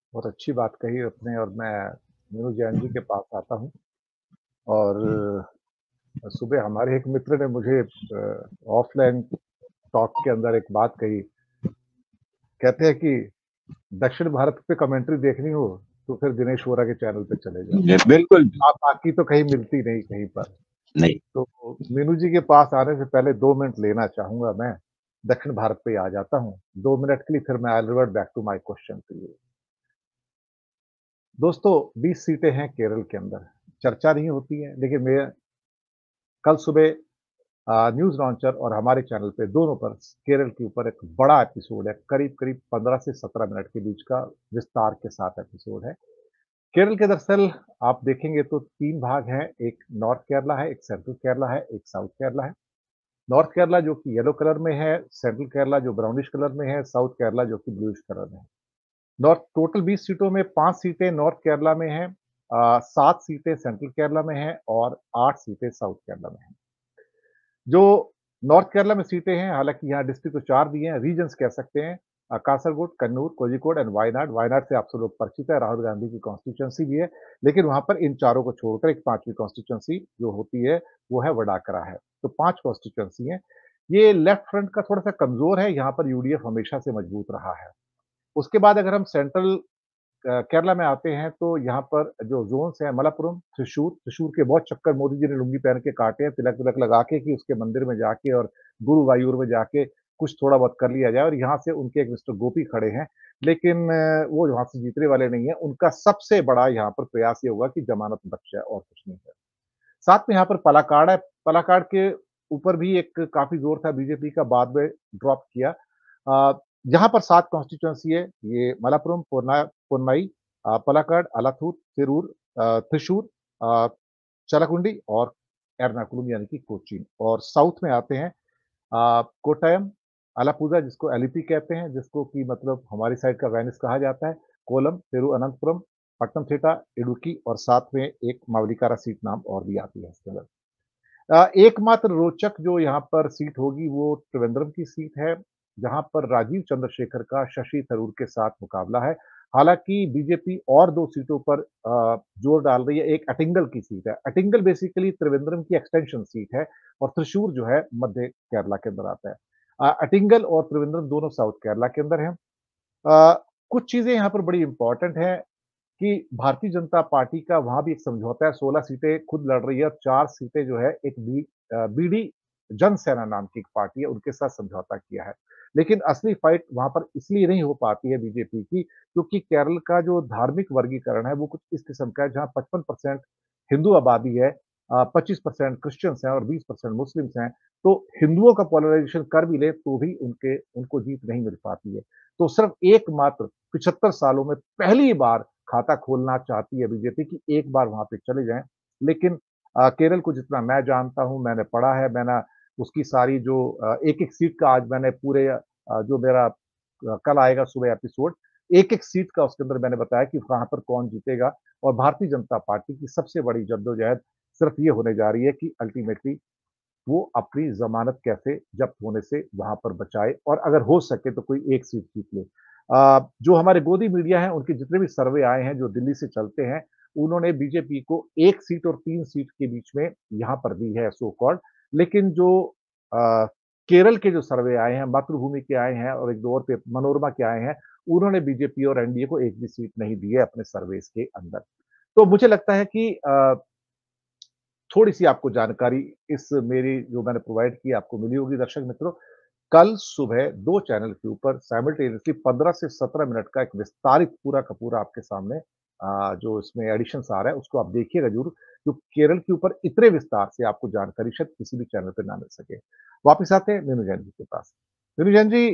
बहुत अच्छी बात कही आपने और मैं मीनू जैन जी के पास आता हूँ और सुबह हमारे एक मित्र ने मुझे ऑफलाइन टॉक के अंदर एक बात कही। कहते हैं कि दक्षिण भारत पे कमेंट्री देखनी हो तो फिर दिनेश वोरा के चैनल पे चले जाओ। बिल्कुल। आप बाकी तो कहीं मिलती नहीं कहीं पर। नहीं। तो मीनू जी के पास आने से पहले 2 मिनट लेना चाहूँगा मैं। दक्षिण भारत पे आ जाता हूँ। 2 मिनट के लिए फिर मैं I will revert back to my question to you. दोस्तों 20 सीटें हैं केरल के अंदर। चर्चा नहीं होती है लेकिन मैं कल सुबह न्यूज़ लॉन्चर और हमारे चैनल पे दोनों पर केरल के ऊपर एक बड़ा एपिसोड है, करीब-करीब 15 से 17 मिनट के बीच का विस्तार के साथ एपिसोड है। केरल के दरअसल आप देखेंगे तो 3 भाग हैं, एक नॉर्थ केरला है, एक सेंट्रल केरला है, एक साउथ केरला है। नॉर्थ केरला जो कि येलो कलर में है, सेंट्रल केरला जो ब्राउनिश कलर में है, साउथ केरला जो कि ब्लूइश कलर में है। नॉर्थ टोटल 20 सीटों में 5 सीटें नॉर्थ केरला में हैं, 7 सीटें सेंट्रल केरला में हैं और 8 सीटें साउथ केरला में हैं। जो नॉर्थ केरला में सीटें हैं, हालाँकि यहाँ डिस्ट्रिक्ट तो 4 दिए हैं, रीजन्स कह सकते हैं। कासरगोड, कन्नूर, कोझिकोड एंड वायनाड। वायनाड से आप सब लोग परिचित हैं, राहुल गांधी की कॉन्स्टिट्यूएंसी भी है, लेकिन वहाँ पर इन चारों को छोड़कर एक 5वीं कॉन्स्टिट्यूएंसी जो होती है, वो है वडाकरा है। तो 5 कॉन्स्टिट्यूएंसी हैं। ये लेफ्ट फ्रंट का थोड़ा-सा कमज़ोर है, यहाँ पर यूडीएफ हमेशा से मजबूत रहा है। उसके बाद अगर हम सेंट्रल केरला में आते हैं तो यहाँ पर जो ज़ोन्स हैं मलप्पुरम, त्रिशूर के बहुत चक्कर मोदी जी ने लुंगी पहन के काटे हैं, तिलक-विलक लगा के कि उसके मंदिर में जाके और गुरुवायूर में जाके कुछ थोड़ा बहुत कर लिया जाए और यहाँ से उनके एक मिस्टर गोपी खड़े हैं, लेकिन वो वहाँ से जीतने वाले नहीं हैं। उनका सबसे बड़ा यहाँ पर प्रयास ये होगा कि जमानत बच जाए और कुछ नहीं है। साथ में यहाँ पर पलाक्काड़ है, पलाक्काड़ के ऊपर भी एक काफ़ी ज़ोर था बीजेपी का, बाद में ड्रॉप किया। यहाँ पर 7 कॉन्स्टिट्यूएंसी है, ये मलप्पुरम, पोन्नमई, पलाक्काड़, आलाथूर, थिरूर, त्रिशूर, अ, चालाकुंडी और एर्नाकुलम यानी कि कोचीन। और साउथ में आते हैं कोट्टायम, आलाप्पुझा जिसको एलिपी कहते हैं, जिसको कि मतलब हमारी साइड का वेनिस कहा जाता है, कोलम, तिरुवनंतपुरम, पट्टनमथिट्टा, इडुक्की और साथ में एक मावलिकारा सीट नाम और भी आती है इसके अंदर। एकमात्र रोचक जो यहाँ पर सीट होगी वो त्रिवेंद्रम की सीट है, जहाँ पर राजीव चंद्रशेखर का शशि थरूर के साथ मुकाबला है। हालाँकि बीजेपी और 2 सीटों पर जोर डाल रही है, एक अटिंगल की सीट है। अटिंगल बेसिकली त्रिवेंद्रम की एक्सटेंशन सीट है और त्रिशूर जो है मध्य केरला के अंदर आता है। अटिंगल और त्रिवेंद्रम दोनों साउथ केरला के अंदर हैं। कुछ चीज़ें यहाँ पर बड़ी इम्पोर्टेंट हैं कि भारतीय जनता पार्टी का वहाँ भी एक समझौता है, 16 सीटें खुद लड़ रही है और 4 सीटें जो है एक बीडी जन सेना नाम की एक पार्टी है, उनके साथ समझौता किया है। लेकिन असली फाइट वहाँ पर इसलिए नहीं हो पाती है बीजेपी की, क्योंकि केरल का जो धार्मिक वर्गीकरण है, वो कुछ इस किस्म का है, जहाँ 55% हिंदू आबादी है, 25% क्रिश्चियंस हैं और 20% मुस्लिम्स हैं। तो हिंदुओं का पोलराइज़ेशन कर भी ले, तो भी उनको जीत नहीं मिल पाती है। तो सिर्फ एकमात्र 75 सालों में पहली बार खाता खोलना चाहती है बीजेपी कि एक बार वहाँ पे चले जाएँ। लेकिन केरल को जितना मैं जानता हूँ, मैंने पढ़ा है, मैंने उसकी सारी जो एक-एक सीट का आज मैंने पूरे जो मेरा कल आएगा सुबह एपिसोड, एक-एक सीट का उसके अंदर मैंने बताया कि कहाँ पर कौन जीतेगा और भारतीय जनता पार्टी की सबसे बड़ी जद्दोजहद सिर्फ ये होने जा रही है कि अल्टीमेटली वो अपनी ज़मानत कैसे ज़ब्त होने से वहाँ पर बचाए और अगर हो सके तो कोई एक सीट जीत ले। जो हमारे गोदी मीडिया हैं, उनके जितने भी सर्वे आए हैं, जो दिल्ली से चलते हैं, उन्होंने बीजेपी को 1 सीट और 3 सीट के बीच में यहाँ पर दी है सो कॉल्ड। लेकिन जो अ, केरल के जो सर्वे आए हैं, मातृभूमि के आए हैं और 1-2 और पे मनोरमा के आए हैं, उन्होंने बीजेपी और एनडीए को एक भी सीट नहीं दी है अपने सर्वेस के अंदर। तो मुझे लगता है कि थोड़ी-सी आपको जानकारी इस मेरी जो मैंने प्रोवाइड की आपको मिली होगी दर्शक मित्रों। कल सुबह 2 चैनल के ऊपर साइमल्टेनियसली 15 से 17 मिनट का एक विस्तारित पूरा का पूरा आपके सामने जो इसमें एडिशन्स आ रहा है उसको आप देखिएगा ज़रूर। जो केरल के ऊपर इतने विस्तार से आपको जानकारी शायद किसी भी चैनल पे ना मिल सके। वापिस आते हैं मीनू जैन जी के पास। मीनू जैन जी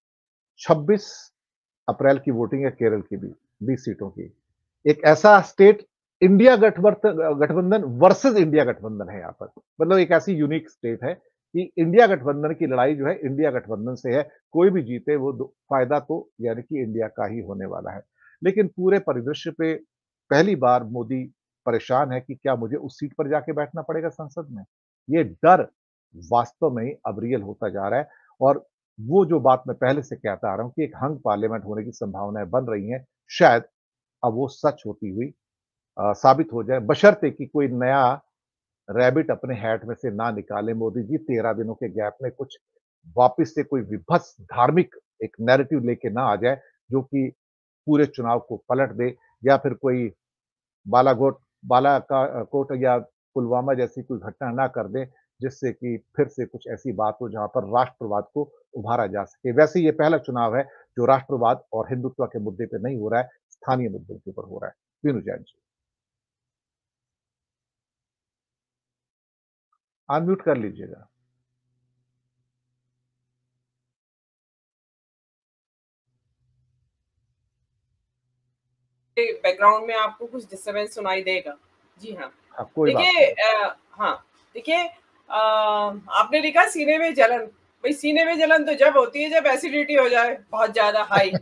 26 अप्रैल की वोटिंग है केरल की भी, 20 सीटों की। एक ऐसा स्टेट इंडिया गठबंधन वर्सेस इंडिया गठबंधन है यहाँ पर। मतलब एक ऐसी यूनिक स्टेट है कि इंडिया गठबंधन की लड़ाई जो है इंडिया गठबंधन से है। कोई भी जीते वो दो फायदा तो यानी कि इंडिया का ही होने वाला है। लेकिन पूरे परिदृश्य पे पहली बार मोदी परेशान है कि क्या मुझे उस सीट पर जाके बैठना पड़ेगा संसद में? ये डर वास्तव में ही अब रियल होता जा रहा है और वो जो बात मैं पहले से कहता आ रहा हूँ कि एक हंग पार्लियामेंट होने की संभावनाएँ बन रही हैं, शायद अब वो सच होती हुई साबित हो जाए, बशर्ते कि कोई नया रैबिट अपने हैट में से ना निकाले मोदी जी 13 दिनों के गैप में कुछ वापस से कोई विभत्स धार्मिक एक नैरेटिव लेके ना आ जाए, जो कि पूरे चुनाव को पलट दे या फिर कोई बालाकोट कोट या पुलवामा जैसी कोई घटना ना कर दें, जिससे कि फिर से कुछ ऐसी बात हो जहाँ पर राष्ट्रवाद को उभारा जा सके। वैसे ये पहला चुनाव है जो राष्ट्रवाद और हिंदुत्व के मुद्दे पे नहीं हो रहा है, स्थानीय मुद्दों के ऊपर हो रहा है। वीनू जैन जी, अनम्यूट कर लीजिएगा। बैकग्राउंड में आपको कुछ डिस्टरबेंस सुनाई देगा। जी हाँ। हाँ, कोई बात देखिए नहीं। हाँ, देखिए आपने लिखा सीने में जलन। भाई सीने में जलन तो जब होती है जब एसिडिटी हो जाए बहुत ज्यादा हाई।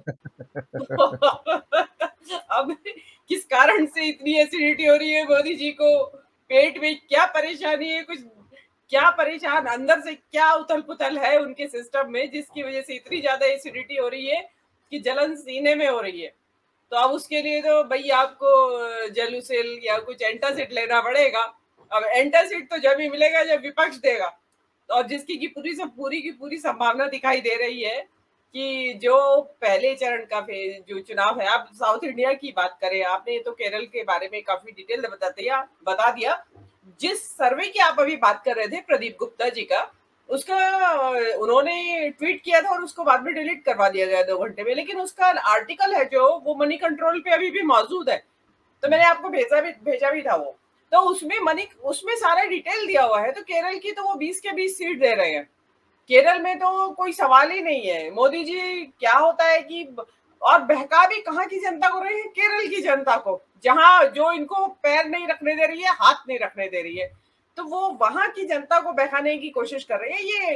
अब किस कारण से इतनी एसिडिटी हो रही है मोदी जी को, पेट में क्या परेशानी है, कुछ क्या परेशान अंदर से क्या उथल पुथल है उनके सिस्टम में जिसकी वजह से इतनी ज्यादा एसिडिटी हो रही है कि जलन सीने में हो रही है। तो अब उसके लिए तो भाई आपको जेलुसिल या कुछ एंटासिड लेना पड़ेगा। अब एंटासिड तो जब ही मिलेगा जब विपक्ष देगा, और जिसकी की पूरी की पूरी संभावना दिखाई दे रही है कि जो पहले चरण का जो चुनाव है, आप साउथ इंडिया की बात करें, आपने तो केरल के बारे में काफी डिटेल बता दिया। जिस सर्वे की आप अभी बात कर रहे थे प्रदीप गुप्ता जी का, उसका उन्होंने ट्वीट किया था और उसको बाद में डिलीट करवा दिया गया 2 घंटे में, लेकिन उसका आर्टिकल है जो वो मनी कंट्रोल पे अभी भी मौजूद है, तो मैंने आपको भेजा भी था वो। तो उसमें सारा डिटेल दिया हुआ है। तो केरल की तो वो 20 के 20 सीट दे रहे हैं। केरल में तो कोई सवाल ही नहीं है। मोदी जी क्या होता है कि, और बहका भी कहाँ की जनता को रहे हैं, केरल की जनता को, जहां जो इनको पैर नहीं रखने दे रही है, हाथ नहीं रखने दे रही है, तो वो वहां की जनता को बहकाने की कोशिश कर रहे हैं। ये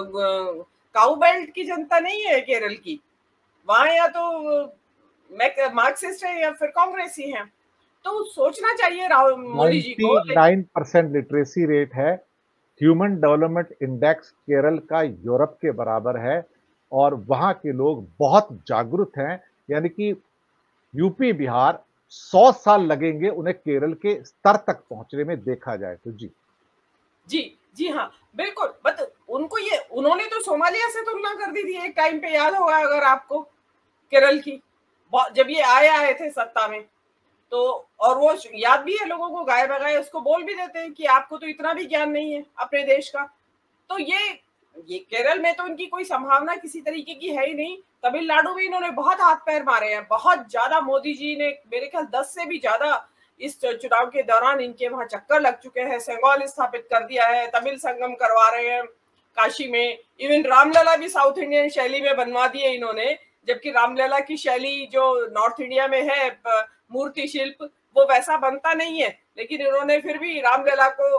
काउ बेल्ट की जनता नहीं है केरल की। वहां या तो मार्क्सिस्ट है या फिर कांग्रेसी है। तो सोचना चाहिए राहुल मोदी जी को। 99% लिटरेसी रेट है। ह्यूमन डेवलपमेंट इंडेक्स केरल का यूरोप के बराबर है और वहां के लोग बहुत जागरूक हैं, यानी कि यूपी, बिहार 100 साल लगेंगे उन्हें केरल के स्तर तक पहुंचने में देखा जाए तो। जी, जी, जी हाँ, बिल्कुल। बट उनको ये, उन्होंने तो सोमालिया से तुलना कर दी थी एक टाइम पे, याद होगा अगर आपको, केरल की, जब ये आए थे सत्ता में। तो और वो याद भी है लोगों को, गाए बगाए उसको बोल भी देते हैं कि आपको तो इतना भी ज्ञान नहीं है अपने देश का। तो ये केरल में तो इनकी कोई संभावना किसी तरीके की है ही नहीं। तमिलनाडु में इन्होंने बहुत हाथ पैर मारे हैं, बहुत ज्यादा। मोदी जी ने मेरे ख्याल 10 से भी ज्यादा इस चुनाव के दौरान इनके वहां चक्कर लग चुके हैं। सेंगोल स्थापित कर दिया है, तमिल संगम करवा रहे हैं काशी में। इवन रामलला भी साउथ इंडियन शैली में बनवा दिए इन्होंने, जबकि रामलला की शैली जो नॉर्थ इंडिया में है, मूर्ति शिल्प, वो वैसा बनता नहीं है। लेकिन इन्होंने फिर भी रामलला को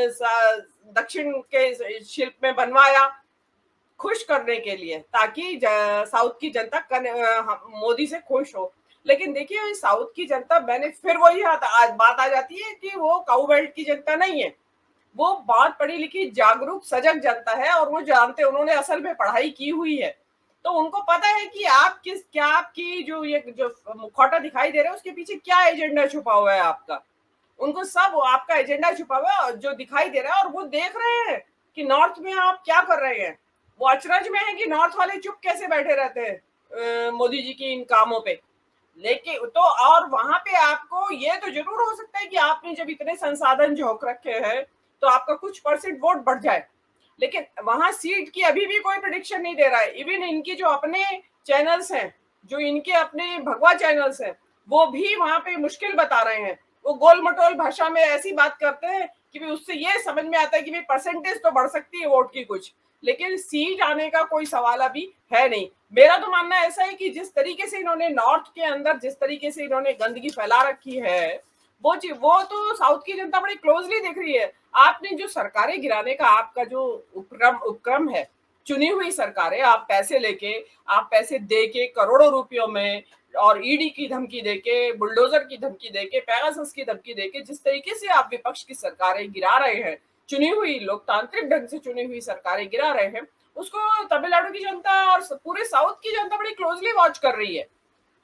दक्षिण के शिल्प में बनवाया, खुश करने के लिए, ताकि साउथ की जनता मोदी से खुश हो। लेकिन देखिए साउथ की जनता, मैंने फिर वही बात आ जाती है कि वो काउ बेल्ट की जनता नहीं है। वो बहुत पढ़ी लिखी, जागरूक, सजग जनता है, और वो जानते, उन्होंने असल में पढ़ाई की हुई है। तो उनको पता है कि क्या आपकी जो मुखौटा दिखाई दे रहा है उसके पीछे क्या एजेंडा छुपा हुआ है आपका। उनको सब आपका एजेंडा छुपा हुआ है जो दिखाई दे रहा है, और वो देख रहे हैं कि नॉर्थ में आप क्या कर रहे हैं। वो अचरज में है कि नॉर्थ वाले चुप कैसे बैठे रहते हैं मोदी जी की इन कामों पे। लेकिन तो और वहां पे आपको ये तो जरूर हो सकता है कि आपने जब इतने संसाधन झोंक रखे हैं तो आपका कुछ परसेंट वोट बढ़ जाए। लेकिन वहां सीट की अभी भी कोई प्रेडिक्शन नहीं दे रहा है। इवन इनके जो अपने चैनल्स हैं, जो इनके अपने भगवा चैनल्स हैं, वो भी वहां पे मुश्किल बता रहे हैं। वो गोल मटोल भाषा में ऐसी बात करते हैं कि भी उससे ये समझ में आता है कि भी परसेंटेज तो बढ़ सकती है वोट की कुछ, लेकिन सीट आने का कोई सवाल अभी है नहीं। मेरा तो मानना ऐसा है कि जिस तरीके से इन्होंने नॉर्थ के अंदर, जिस तरीके से इन्होंने गंदगी फैला रखी है, वो तो साउथ की जनता बड़ी क्लोजली देख रही है। आपने जो सरकारें गिराने का आपका जो उपक्रम है, चुनी हुई सरकारें, आप पैसे लेके, आप पैसे दे के करोड़ों रुपयों में, और ईडी की धमकी देके, बुलडोजर की धमकी देके, पेगासस की धमकी देके, जिस तरीके से आप विपक्ष की सरकारें गिरा रहे हैं, चुनी हुई लोकतांत्रिक ढंग से चुनी हुई सरकारें गिरा रहे हैं, उसको तमिलनाडु की जनता और पूरे साउथ की जनता बड़ी क्लोजली वॉच कर रही है।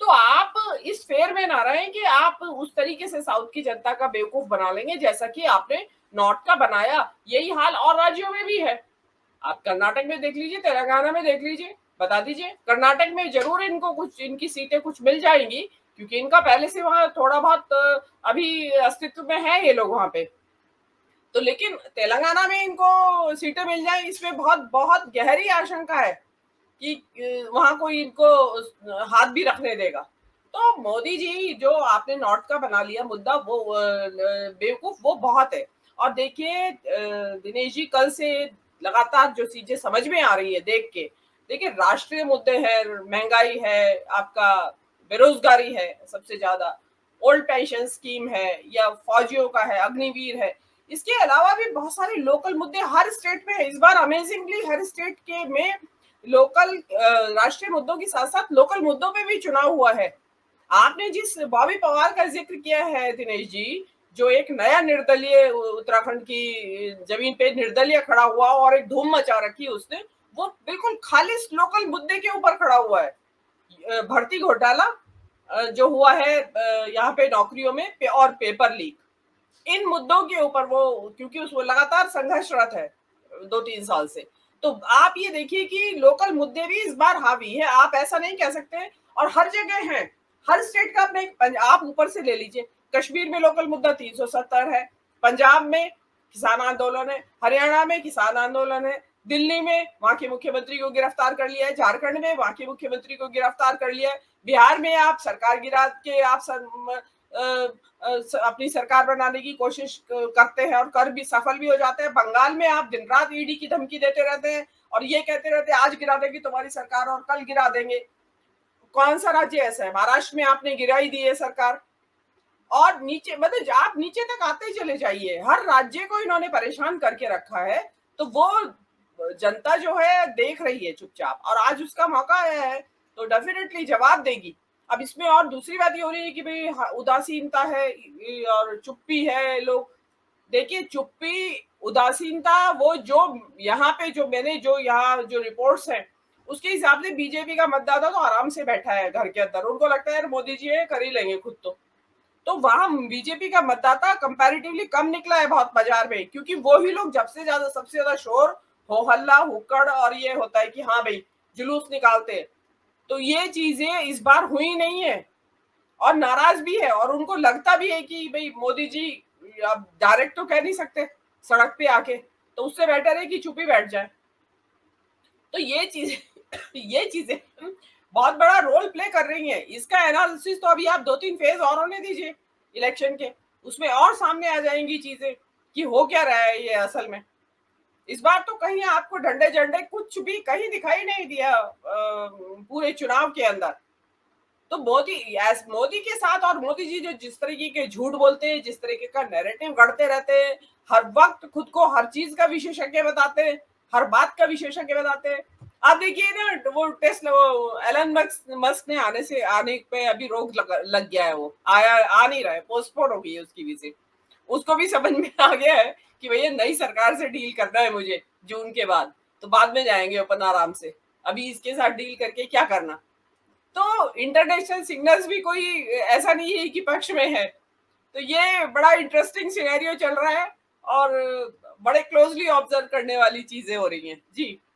तो आप इस फेर में ना रहें कि आप उस तरीके से साउथ की जनता का बेवकूफ बना लेंगे जैसा कि आपने नॉर्थ का बनाया। यही हाल और राज्यों में भी है। आप कर्नाटक में देख लीजिए, तेलंगाना में देख लीजिए, बता दीजिए। कर्नाटक में जरूर इनको कुछ, इनकी सीटें कुछ मिल जाएंगी क्योंकि इनका पहले से वहां थोड़ा बहुत अभी अस्तित्व में है ये लोग वहां पे। तो लेकिन तेलंगाना में इनको सीटें मिल जाए, इसमें बहुत बहुत गहरी आशंका है कि वहां कोई इनको हाथ भी रखने देगा। तो मोदी जी जो आपने नॉर्थ का बना लिया मुद्दा, वो बेवकूफ वो बहुत है। और देखिए दिनेश जी, कल से लगातार जो चीजें समझ में आ रही है देख के, देखिए राष्ट्रीय मुद्दे हैं, महंगाई है, आपका बेरोजगारी है सबसे ज्यादा, ओल्ड पेंशन स्कीम है, या फौजियों का है, अग्निवीर है। इसके अलावा भी बहुत सारे लोकल मुद्दे हर स्टेट में है। इस बार अमेजिंगली हर स्टेट के में लोकल राष्ट्रीय मुद्दों के साथ साथ लोकल मुद्दों पे भी चुनाव हुआ है। आपने जिस बॉबी पवार का जिक्र किया है दिनेश जी, जो एक नया निर्दलीय उत्तराखंड की जमीन पे निर्दलीय खड़ा हुआ और एक धूम मचा रखी उसने, वो बिल्कुल खालिस लोकल मुद्दे के ऊपर खड़ा हुआ है। भर्ती घोटाला जो हुआ है यहाँ पे नौकरियों में और पेपर लीक, इन मुद्दों के ऊपर वो, क्योंकि उसको लगातार संघर्षरत है 2-3 साल से। तो आप ये देखिए कि लोकल मुद्दे भी इस बार हावी है, आप ऐसा नहीं कह सकते। और हर जगह है, हर स्टेट का अपने, आप ऊपर से ले लीजिए, कश्मीर में लोकल मुद्दा 370 है, पंजाब में किसान आंदोलन है, हरियाणा में किसान आंदोलन है, दिल्ली में वहां के मुख्यमंत्री को गिरफ्तार कर लिया है, झारखंड में वहां के मुख्यमंत्री को गिरफ्तार कर लिया है, बिहार में आप सरकार गिरा के आप अपनी सरकार बनाने की कोशिश करते हैं और कर भी सफल भी हो जाते हैं। बंगाल में आप दिन रात ईडी की धमकी देते रहते हैं और ये कहते रहते हैं आज गिरा देंगे तुम्हारी सरकार और कल गिरा देंगे। कौन सा राज्य ऐसा है? महाराष्ट्र में आपने गिराई दी है सरकार। और नीचे, मतलब आप नीचे तक आते चले जाइए, हर राज्य को इन्होंने परेशान करके रखा है। तो वो जनता जो है देख रही है चुपचाप, और आज उसका मौका आया है तो डेफिनेटली जवाब देगी। अब इसमें और दूसरी बात ये हो रही है कि भाई उदासीनता है और चुप्पी है। लोग देखिए, चुप्पी उदासीनता, वो जो यहाँ पे जो मैंने जो यहाँ जो रिपोर्ट्स हैं उसके हिसाब से बीजेपी का मतदाता तो आराम से बैठा है घर के अंदर, उनको लगता है यार मोदी जी है, कर ही लेंगे खुद। तो वहां बीजेपी का मतदाता कंपैरेटिवली कम निकला है बहुत बाजार में, क्योंकि वो ही लोग जब से ज्यादा, सबसे ज्यादा शोर, हो हल्ला, हुक्कड़ और ये होता है कि हाँ भाई जुलूस निकालते हैं। तो ये चीजें इस बार हुई नहीं है और नाराज भी है, और उनको लगता भी है कि भाई मोदी जी अब डायरेक्ट तो कह नहीं सकते सड़क पे आके, तो उससे बेटर है कि चुप ही बैठ जाए। तो ये चीजें बहुत बड़ा रोल प्ले कर रही हैं। इसका एनालिसिस तो अभी आप 2-3 फेज और होने दीजिए इलेक्शन के, उसमें और सामने आ जाएंगी चीजें कि हो क्या रहा है ये असल में। इस बार तो कहीं आपको डंडे झंडे कुछ भी कहीं दिखाई नहीं दिया पूरे चुनाव के अंदर। तो मोदी के साथ, और मोदी जी जो जिस तरीके के झूठ बोलते हैं, जिस तरीके का नैरेटिव गढ़ते रहते हैं, हर वक्त खुद को हर चीज का विशेषज्ञ बताते हैं, हर बात का विशेषज्ञ बताते हैं। आप देखिए ना, वो टेस्ला, वो एलन मस्क ने आने पे अभी रोक लग गया है, वो आ नहीं रहा है, पोस्टपोन हो गई है उसकी विजिट। उसको भी समझ में आ गया है कि भैया नई सरकार से डील करना है मुझे जून के बाद, तो बाद में जाएंगे अपन आराम से, अभी इसके साथ डील करके क्या करना। तो इंटरनेशनल सिग्नल्स भी कोई ऐसा नहीं है कि पक्ष में है। तो ये बड़ा इंटरेस्टिंग सिनेरियो चल रहा है और बड़े क्लोजली ऑब्जर्व करने वाली चीजें हो रही हैं जी।